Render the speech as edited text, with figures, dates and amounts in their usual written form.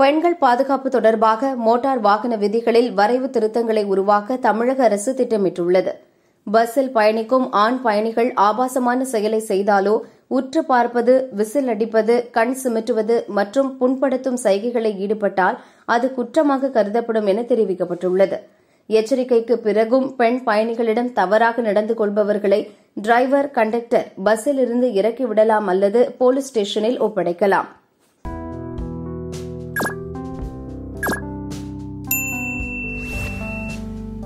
பெண்கள் பாதுகாப்பு தொடர்பாக மோட்டார் வாகன விதிகளில் வரைவு திருத்தங்களை உருவாக்க தமிழக அரசு திட்டமிட்டுள்ளது. பஸ்ஸில் பயணிக்கும் ஆண் பயணிகள் ஆபாசமான செயலை செய்தாலோ, உற்று பார்ப்பது, விசில் அடிப்பது, கண் சிமிட்டுவது மற்றும் புண்படுத்தும் சைகைகளை ஈடுபட்டால் அது குற்றமாக கருதப்படும் என தெரிவிக்கப்பட்டுள்ளது. எச்சரிக்கைக்கு பிறகும் பெண் பயணிகளிடம் தவறாக நடந்து கொள்பவர்களை டிரைவர், கண்டக்டர் பஸ்ஸில் இருந்து இறக்கிவிடலாம் அல்லது போலீஸ் ஸ்டேஷனில் ஒப்படைக்கலாம்.